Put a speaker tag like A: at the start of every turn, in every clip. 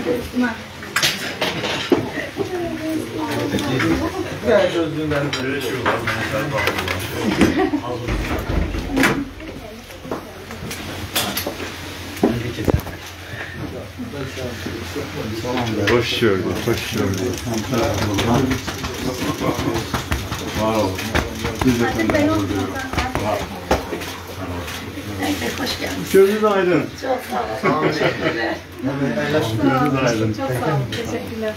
A: Hoş gördük, hoş gördük. Var olun. Biz de
B: Hoş geldiniz.
A: Gözünüz aydın.
B: Çok sağ olun. Teşekkürler.
A: Gözünüz aydın.
B: Çok sağ olun. Teşekkürler.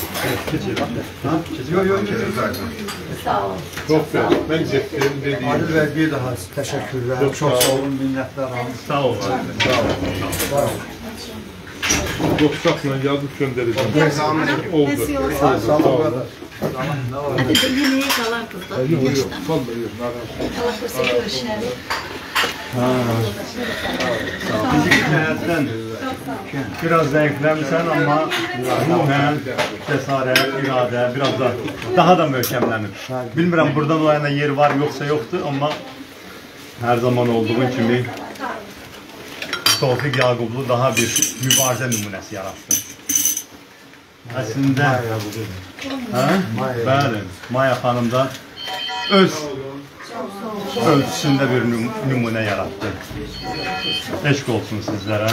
A: Yok.
B: Sağ olun.
A: Çok güzel. Ben ceplerim dediğim.
C: Adil Bey bir daha teşekkürler. Çok sağ olun, minnetler olun.
A: Sağ olun. Sağ olun. Dostakla yazıp göndereceğim. Oldu.
C: Sağ olun.
B: Hadi de yemeğe kalan kızlar. Yaştan. Allah korusun görüşelim.
A: Fiziki cəhətdən biraz zəifləmirsən, amma ruhən, cəsarət, iradə, biraz da daha da möhkəmlənir. Bilmirəm, buradan o yana yer var, yoxsa yoxdur, amma hər zaman olduğun kimi Tofiq Yaqublu daha bir mübarizə nümunəsi yarattı. Əslində, bəli, Maya xanım da öz ölçüsünde bir nümunə yarattı. Eşq olsun sizlərə.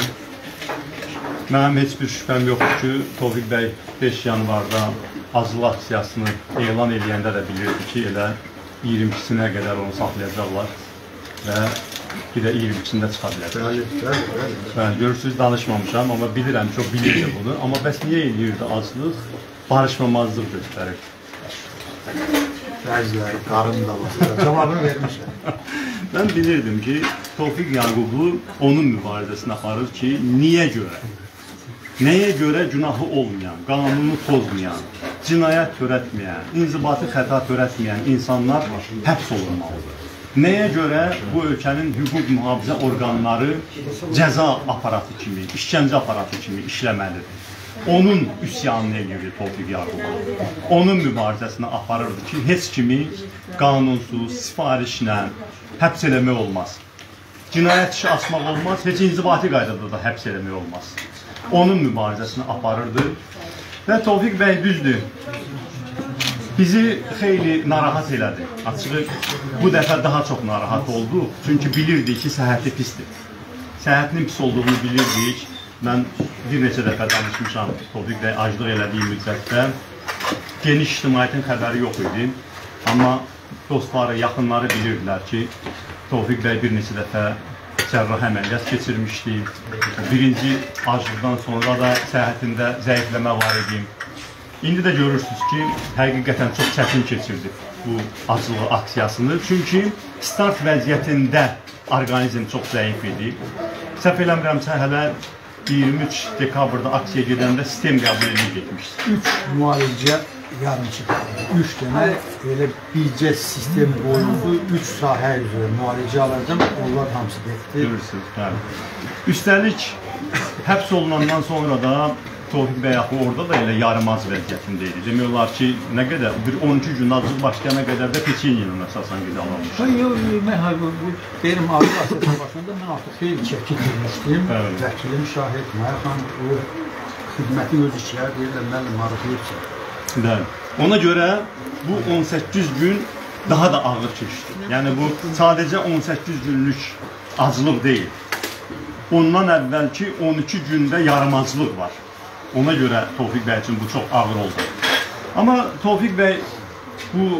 A: Mənim heç bir şübhəm yoxdur ki, Tofiq bəy 5 yanvarda azlıq aksiyasını elan edəndə də bilirdi ki, elə 22-sinə qədər onu saxlayacaqlar və bir də 22-sində çıxa bilər. Bəli, görürsünüz, danışmamışam, amma bilirəm, çox bilirdi bunu. Amma bəs niyə eləyirdi azlıq? Barışmamazlıq göstərir.
C: Bəziləri, qarın da var. Cavabını vermişəm.
A: Ben bilirdim ki, Tofiq Yaqublu onun mübarizəsini aparır ki, niyə görə? Nəyə görə günahı olmayan, qanunu pozmayan, cinayət törətməyən, inzibati xəta törətməyən insanlar həbs olunmalıdır? Nəyə görə bu ölkənin hüquq mühafizə orqanları cəza aparatı kimi, işgəncə aparatı kimi işləməlidir? Onun üsyanını edirdi Tofiq Yaqublu. Onun mübarizəsini aparırdı ki, heç kimi qanunsuz, sifarişlə həbs eləmək olmaz. Cinayət işi açmaq olmaz, heç inzibati qaydada da həbs eləmək olmaz. Onun mübarizəsini aparırdı və Tofiq bəy düzdür, bizi xeyli narahat elədi. Açığı, bu dəfə daha çox narahat oldu, çünki bilirdik ki, səhhəti pisdir. Səhhətinin pis olduğunu bilirdik. Mən bir neçə dəfə danışmışam Tofiq bəy aclıq elədiyi müddətdə. Geniş ictimaiyyətin xəbəri yox idi. Amma dostları, yaxınları bilirdilər ki, Tofiq bəy bir neçə dəfə cərrah əməliyyat keçirmişdi. Birinci aclıqdan sonra da səhhətində zəifləmə var idi. İndi də görürsünüz ki, həqiqətən çox çətin keçirdi bu aclıq aksiyasını. Çünki start vəziyyətində orqanizm çox zəif idi. Səhv eləmirəmsə, hələ 23 dekabrda aksiya gedəndə sistem qəbul edib getmişdir.
C: 3 müalicə yarım çıxdı. 3 demək, elə bircə sistem boyunca 3 sahə üzrə müalicə alacam, onlar hamısı getdi.
A: Görürsünüz, bəli. Üstəlik, həbs olunandan sonra da Tofiq bəy axı orada da elə yarımaz vəziyyətində idi. Demək olar ki, nə qədər, bir 12 gün aclıq başlayana qədər də peçenyenin əsasən qidalanmışdı.
C: Benim aclıq aksiyasının başında mən artıq xeyli çəki girmişdim. Vəkilim şahid, Mərxan, o xidmətin öz işləri deyirlər, mənlə maraqlayıbsa.
A: Bəli. Ona görə bu 18 gün daha da ağır keçdi. Yəni bu sadəcə 18 günlük aclıq deyil. Ondan əvvəlki 12 gündə yaramazlıq var. Ona görə Tofiq bəy üçün bu çox ağır oldu. Amma Tofiq bəy bu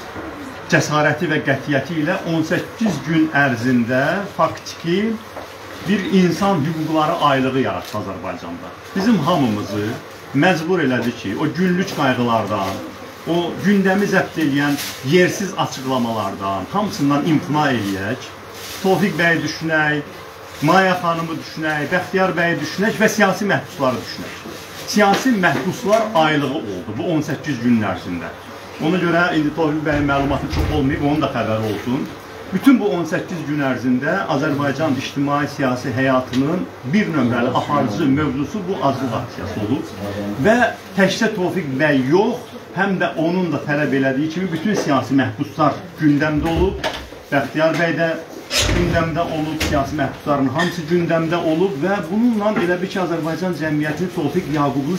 A: cəsarəti və qətiyyəti ilə 18 gün ərzində faktiki bir insan hüquqları aylığı yarattı Azərbaycanda. Bizim hamımızı məcbur elədi ki, o günlük qayğılardan, o gündəmi zəbt edən yersiz açıqlamalardan, hamısından imtina eləyək, Tofiq bəyi düşünək, Maya xanımı düşünək, Bəxtiyar bəyi düşünək və siyasi məhbusları düşünək. Siyasi məhbuslar aylığı oldu bu 18 gün ərzində. Ona görə indi Tofiq bəyin məlumatı çox olmayıb, onun da xəbəri olsun. Bütün bu 18 gün ərzində Azərbaycan ictimai siyasi həyatının bir nömrəli aparıcı mövzusu bu aclıq aksiyası olub. Və təkcə Tofiq bəy yox, həm də onun da tələb elədiyi kimi bütün siyasi məhbuslar gündəmdə olub. Bəxtiyar bəy də gündəmdə olub, siyasi məhbusların hamısı gündəmdə olub və bununla elə bir ki, Azərbaycan cəmiyyətini Tofiq Yaqublu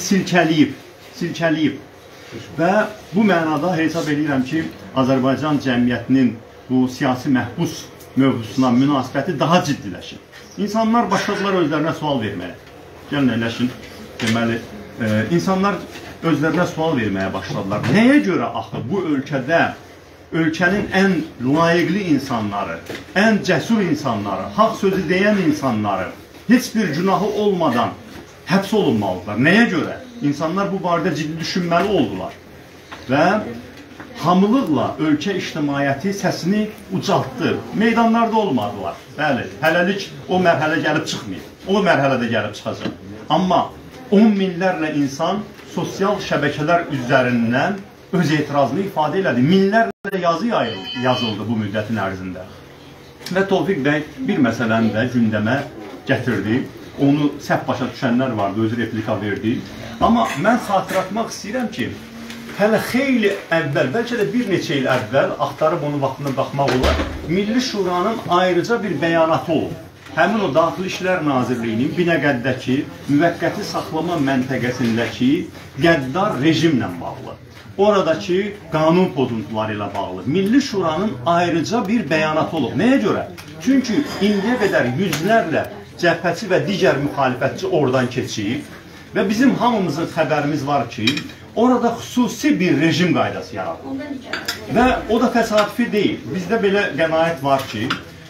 A: silkəliyib. Və bu mənada hesab edirəm ki, Azərbaycan cəmiyyətinin bu siyasi məhbus mövzusuna münasibəti daha ciddiləşir. İnsanlar başladılar özlərinə sual verməyə. Gəlin eləşin, deməli, insanlar özlərinə sual verməyə başladılar. Nəyə görə axı bu ölkədə ölkənin ən layiqli insanları, ən cəsur insanları, haqq sözü deyən insanları heç bir günahı olmadan həbs olunmalıdırlar? Nəyə görə? İnsanlar bu barədə ciddi düşünməli oldular və hamılıqla ölkə ictimaiyyəti səsini ucaltdı. Meydanlarda olmadılar. Bəli, hələlik o mərhələ gəlib çıxmayıb. O mərhələdə gəlib çıxacaq. Amma 10 minlərlə insan sosial şəbəkələr üzərindən öz etirazını ifadə elədi. Minlərlə yazı yazıldı bu müddətin ərzində. Və Tofiq bəy bir məsələni də gündəmə gətirdi. Onu səhv başa düşənlər vardı, özü replika verdi. Amma mən xatırlatmaq istəyirəm ki, hələ xeyli əvvəl, bəlkə də bir neçə il əvvəl, axtarıb onun vaxtına baxmaq olar, Milli Şuranın ayrıca bir bəyanatı olub. Həmin o Daxili İşlər Nazirliyinin Binəqəddəki müvəqqəti saxlama məntəqəsindəki qəddar rejimlə bağlı, oradakı qanun pozuntuları ilə bağlı Milli Şuranın ayrıca bir bəyanatı olub. Nəyə görə? Çünki indiyə qədər yüzlərlə cəbhəçi və digər müxalifətçi oradan keçib və bizim hamımızın xəbərimiz var ki, orada xüsusi bir rejim qaydası yaradılır. Və o da təsadüfi deyil. Bizdə belə qənaət var ki,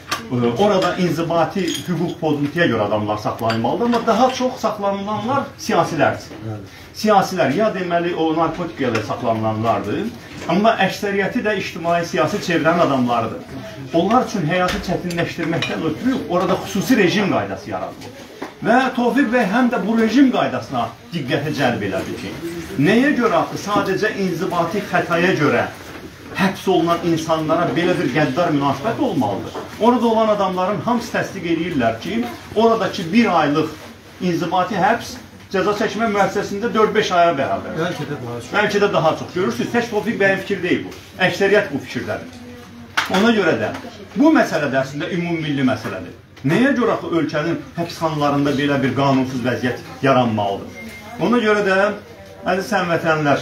A: orada inzibati hüquq pozuntuya görə adamlar saxlanılmalıdır, amma daha çox saxlanılanlar siyasilərdir. Siyasilər ya deməli o narkotika ilə saxlanılanlardır, amma əksəriyyəti də ictimai siyasi çevrənin adamlarıdır. Onlar üçün həyatı çətinləşdirməkdən ötürü orada xüsusi rejim qaydası yaradılır. Və Tofiq bəy həm də bu rejim qaydasına diqqəti cəlb elədi ki, nəyə görə axı sadəcə inzibati xətaya görə həbs olunan insanlara belə bir qəddar münasibət olmalıdır. Orada olan adamların hamısı təsdiq edirlər ki, oradakı bir aylıq inzibati həbs cəza çəkmə müəssisəsində 4-5 aya bərabər. Bəlkə də daha çox. Görürsünüz, tək Tofiq bəyin fikir deyil bu. Əksəriyyət bu fikirdədir. Ona görə də bu məsələ də əslində ümumilli məsələdir. Nəyə görə ölkənin həbsxanalarında belə bir qanunsuz vəziyyət yaranmalıdır? Ona görə də, əziz həmvətənlər,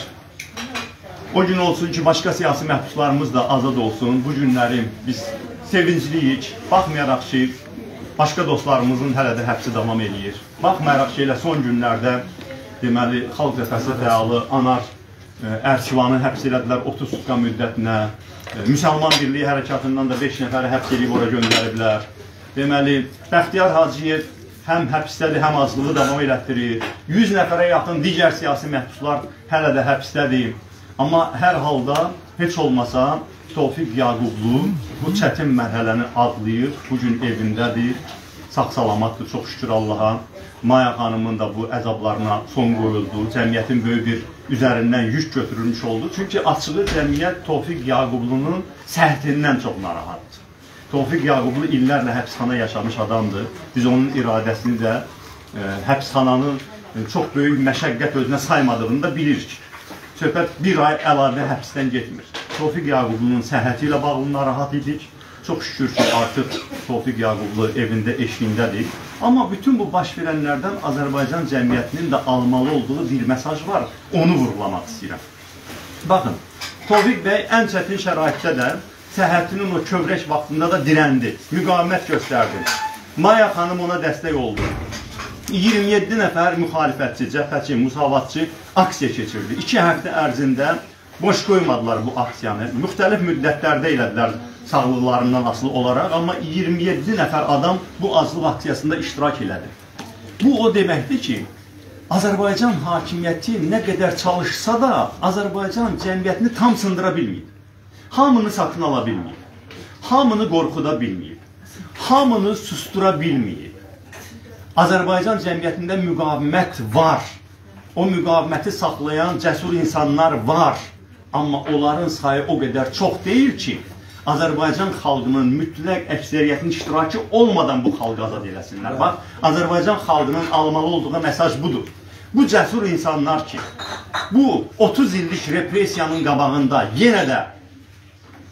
A: o gün olsun ki, başqa siyasi məhbuslarımız da azad olsun. Bu günləri biz sevincliyik, baxmayaraq ki, başqa dostlarımızın hələ də həbsi davam edir. Baxmayaraq ki, elə son günlərdə deməli, Xalq Cəbhəsi fəalı Anar Ərkivanı həbs elədilər 30 sutka müddətinə. Müsəlman Birliyi Hərəkatından da 5 nəfəri həbs edib ora göndəriblər. Deməli, Bəxtiyar Hacıyev həm həbsdədir, həm azlığı davam elətdirir. 100 nəfərə yaxın digər siyasi məhbuslar hələ də həbsdədir. Amma hər halda heç olmasa Tofiq Yaqublu bu çətin mərhələni adlayır, bugün evindədir, sağ-salamatdır, çox şükür Allaha. Maya xanımın da bu əzablarına son qoyuldu, cəmiyyətin böyük bir üzərindən yük götürülmüş oldu. Çünki açığı cəmiyyət Tofiq Yaqublunun səhtindən çox narahatdır. Tofiq Yaqublu illərlə həbsxana yaşamış adamdır. Biz onun iradəsini də həbsxananın çox böyük məşəqqət özünə saymadığını da bilirik. Söhbət bir ay əlavə həbsdən getmir. Tofiq Yaqublunun səhhəti ilə bağlı narahat idik. Çox şükür ki, artıq Tofiq Yaqublu evində eşiyindədir. Amma bütün bu baş verənlərdən Azərbaycan cəmiyyətinin də almalı olduğu bir mesaj var. Onu vurgulamaq istəyirəm. Baxın, Tofiq bəy ən çətin şəraitdə də səhhətinin o kövrək vaxtında da direndi, müqavimət göstərdi. Maya xanım ona dəstək oldu. 27 nəfər müxalifətçi, cəbhəçi, musavatçı aksiya keçirdi. 2 həftə ərzində boş qoymadılar bu aksiyanı. Müxtəlif müddətlərdə elədilər sağlıqlarından asılı olaraq, amma 27 nəfər adam bu azlıq aksiyasında iştirak elədi. Bu o deməkdir ki, Azərbaycan hakimiyyəti nə qədər çalışsa da Azərbaycan cəmiyyətini tam sındıra bilməyib. Hamını satın ala bilməyib. Hamını qorxuda bilməyib. Hamını sustura bilməyib. Azərbaycan cəmiyyətində müqavimət var. O müqaviməti saxlayan cəsur insanlar var. Amma onların sayı o qədər çox deyil ki, Azərbaycan xalqının mütləq əksəriyyətin iştirakı olmadan bu xalqı azad eləsinlər. Bax, Azərbaycan xalqının almalı olduğu mesaj budur. Bu cəsur insanlar ki, bu 30 illik represiyanın qabağında yenə də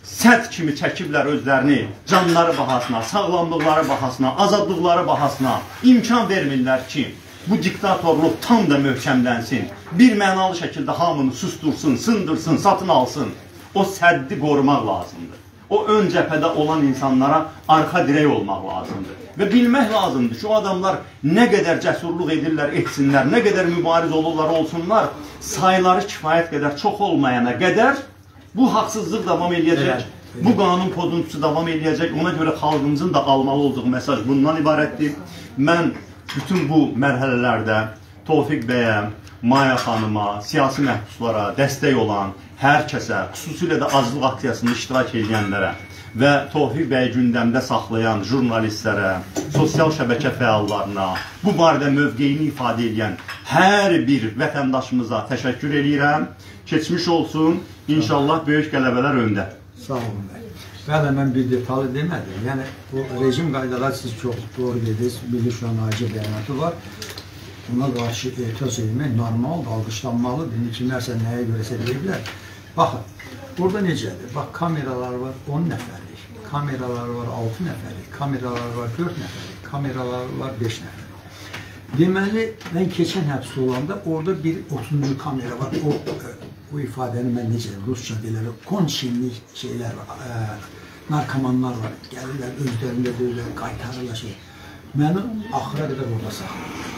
A: sət kimi çəkiblər özlərini canları bahasına, sağlamlıqları bahasına, azadlıqları bahasına imkan vermirlər ki, bu diktatorluq tam da möhkəmlənsin, bir mənalı şəkildə hamını sustursun, sındırsın, satın alsın. O səddi qorumaq lazımdır. O ön cəbhədə olan insanlara arxa dirək olmaq lazımdır. Və bilmək lazımdır ki, o adamlar nə qədər cəsurluq edirlər, etsinlər, nə qədər mübariz olurlar, olsunlar, sayıları kifayət qədər çox olmayana qədər bu haqsızlıq davam eləyəcək, bu qanun pozuntusu davam eləyəcək. Ona görə xalqımızın da almalı olduğu mesaj bundan ibarətdir. Mən bütün bu mərhələlərdə Tofiq bəyə, Maya xanıma, siyasi məhbuslara dəstək olan hər kəsə, xüsusilə də azlıq aksiyasında iştirak edənlərə və Tofiq bəyi gündəmdə saxlayan jurnalistlərə, sosial şəbəkə fəallarına, bu barədə mövqeyini ifadə edən hər bir vətəndaşımıza təşəkkür edirəm. Keçmiş olsun, inşallah böyük qələbələr öndə.
C: Sağ olun bəy. Bəli, mən bir detalı demədim. Yəni, bu rejim qaydaları siz çox doğru dediniz. Milli Şura Naci bəyanatı var. Buna qarşı etiraz edilmək normaldır, alqışlanmalıdır. Kimlərsə nəyə görəsə deyirlər. Baxın, burada necədir? Bax, kameralar var 10 nəfərlik, kameralar var 6 nəfərlik, kameralar var 4 nəfərlik, kameralar var 5 nəfərlik. Deməli, mən keçən həbsdə olanda orada bir 30-cu kamera var. O ifadəni mən necə, Rusça deyirlər, konçinlik şeylər var, narkomanlar var. Gəlirlər, özlərində deyirlər, qaytarırlar şey. Məni axıra qədər orada saxlayır.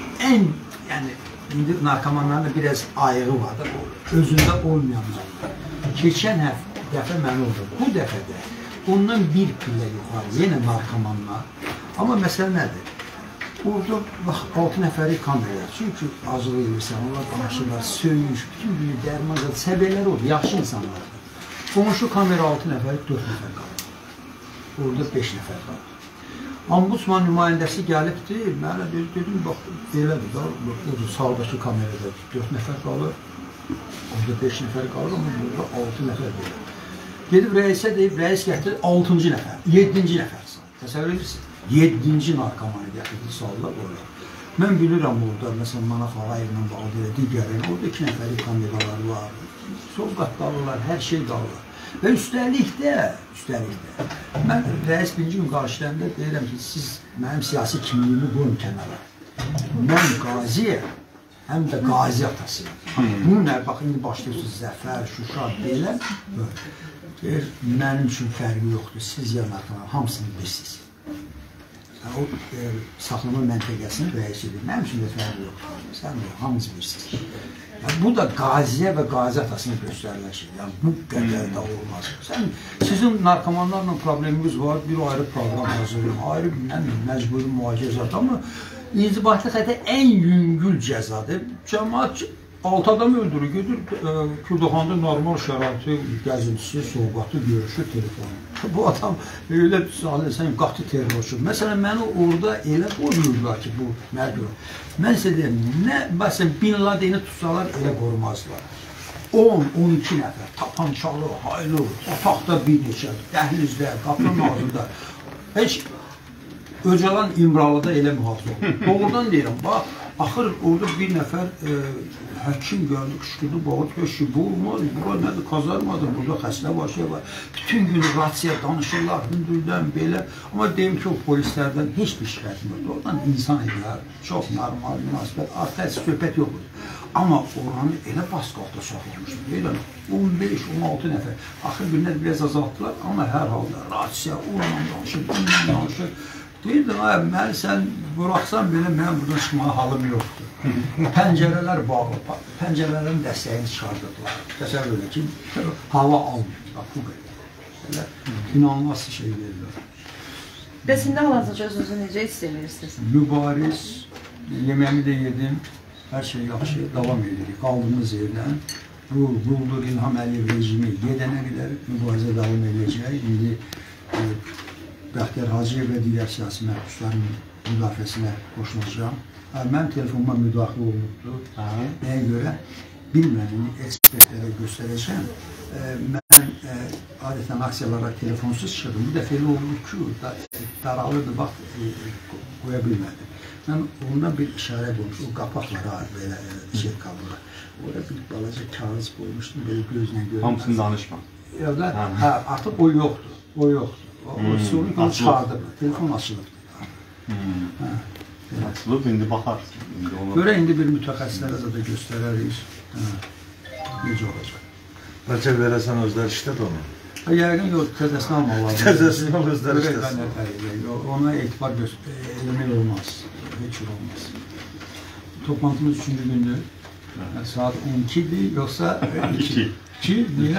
C: Yəni, indi narkomanların da biraz ayığı vardır, özündə olmayanlar. Keçən dəfə mən oldu. Bu dəfədə ondan bir pillə yuxarı, yenə narkomanlar. Amma məsələ nədir? Orada 6 nəfəri kameraya, çünki azılı edirsən, onlar danışırlar, söyüş, bütün günü dərman, səbirlər olur, yaxşı insanlardır. Qonşu kamera 6 nəfəri 4 nəfər qalır. Orada 5 nəfər qalır. Ombudsman nümayəndəsi gəlibdi, mənə dedim, bax, belədir da, orada sağdakı kamerada 4 nəfər qalır, orada 5 nəfər qalır, amma burada 6 nəfər belə. Gedib rəisə deyib, rəis gətirir 6-cı nəfər, 7-ci nəfər sağ. Təsəvvür edirsin, 7-ci narkomanı gətirdi, sağlar orada. Mən bilirəm orada, məsələn, Manaf Ağayevlə bağlı, digərin, orada 2 nəfəri kameralar var, sovqat qalırlar, hər şey qalırlar. Və üstəlik də, mən rəis birinci gün qarşılayanda deyirəm ki, siz mənim siyasi kimliyimi qoyun kənara. Mən qaziyəm, həm də qazi atasıyım. Bununla, bax, indi başlayırsınız, Zəfər, Şuşa, belə, deyir, mənim üçün fərqi yoxdur, siz yanarqalar, hamısını bilirsiniz. O saxlama məntəqəsinin rəisidir, mənim üçün də fərqi yoxdur, sən də hamınız bilirsiniz. Bu da qaziyə və qazi atasını göstərirlər ki, yəni bu qədər də olmaz. Sizin narkomanlarla probleminiz var, bir ayrı proqram hazırlayın, ayrı məcburi müalicəzat, amma inzibati xəttə ən yüngül cəzadır. Cəmaat 6 adam öldürür, gedir Kürdəxanda normal şəraiti, gəzintisi, soğuqatı, görüşü, telefonu. Bu adam elə sən qatı terrorçu. Məsələn, məni orada elə qoruyurlar ki, bu nə görə? Mən sizə deyəm, məsələn, Bin Ladeni tutsalar elə qorumazlar. 10-12 nəfər, tapançalı, haylı, otaqda bir neçə, dəhlizdə, qapının ağzında. Heç Öcalan İmralıda elə mühafizə olur. Doğrudan deyirəm, bax, axır orada bir nəfər həkim gəldi, qışqırdı, bağırdı ki, bu olmaz, bura nədir, kazarmadır, burada xəstə var, şey var. Bütün gün rasiya danışırlar, hündürdən, belə. Amma deyim ki, o polislərdən heç bir şikayətim yoxdur. Oradan insan edilər, çox normal, münasibət, artıq söhbət yoxdur. Amma oranı elə baskılda saxlamışdır, deyiləm, 15-16 nəfər. Axır günlər biraz azaltdılar, amma hər halda rasiya, oranla danışır, bununla danışır. Deyirdim, məni sən buraxsan belə, mənim buradan çıxmağa halım yoxdur. Pəncərələr bağlı, pəncərələrin dəstəyini çıxardırdılar. Təsəvvür elə ki, hava almıyor, bax bu qədər. İnanılmaz şey verirlər.
D: Bəs indi hal-hazırda özünüzü necə hiss edirsiniz?
C: Mübariz, yeməğimi də yedim, hər şey yaxşı, davam edirik. Qaldığımız yerdən, bu Quldur İlham Əliyev rejimi gedənə qədər mübarizə davam edəcək. İndi Bəxtiyar Hacıyev və digər siyasi məhbusların müdafiəsinə qoşulacağım. Mənim telefonuma müdaxilə olunubdur. Nəyə görə? Bilməyəni ekspertlərə göstərəcəm. Mən adətən aksiyalara telefonsuz çıxırdım. Bu dəfə elə oldu ki, daralırdı, vaxt qoya bilmədim. Mən ondan bir işarə qoymuşum, o qapaqlara belə şey qalırlar. Orada bir balaca kağız qoymuşdum, belə gözlə görürüm.
A: Hamısını danışma.
C: evdə, hə, artıq o yoxdur. O yoxdur. O sorun onu çıxardır. Telefon açılır.
A: Açılıb, indi baxarsın.
C: Görə indi bir mütəxəssislərə də göstərərik. Necə olacaq?
E: Bəlkə verəsən özlər işlət onu.
C: Yəqin yox, təzəsini almaq lazım.
E: Təzəsini al, özlər işləsin.
C: Ona etibar eləmək olmaz. Heç olmaz. Toplantımız 3-cü gündür. Saat 12'dir, yoksa 2. 2 niye?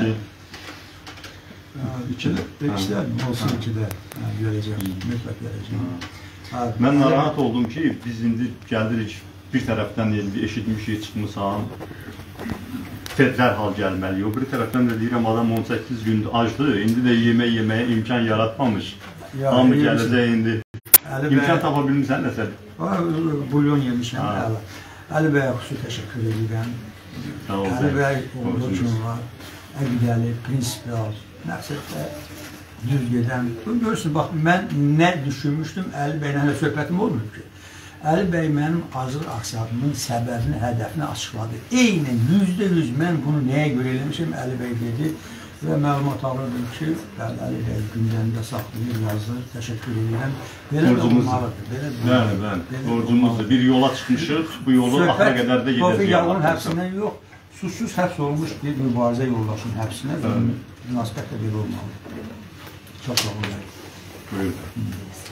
C: 2'de olsun 2'de göreceğim, mütlak göreceğim.
A: Mən narahat oldum ki, biz indi gəlirik bir tərəfdən eşitmişik, çıxmışsan, dərhal gəlməli. O bir tərəfdən də deyirəm, adam 18 gündür acdır, indi də yeməyə imkan yaratmamış. Hamı gələcək indi. İmkan tapa bilmirsən nəsədir?
C: Bulyon yemişəm, Ali Bey'e xüsusi təşəkkür edirəm. Ali Bey olduğu üçün var, əqdəli, prinsipial, məqsəddə düz gedən. Görürsünüz, bax, mən nə düşünmüşdüm, Ali Bey'lə hələ söhbətim olmuyor ki. Ali Bey mənim acılıq aksiyatımın səbəbini, hədəfini açıqladı. Eynən, %100 mən bunu nəyə görə eləmişim, Ali Bey dedi və məlumat alırdım ki, Ali Bey gündəmdə saxlayır, yazır, təşəkkür edirəm. Belə də olmalıdır.
A: Bəli, borcumuzdur. Bir yola çıxmışıq, bu yolu axıra qədər də gedəcəyik.
C: Tofiq Yağlı'nın həbsindən yox, susuz həbs olmuş bir mübarizə yoldaşının həbsinə və münasibət də belə olmalıdır. Çox sağ olun.
A: Buyurun.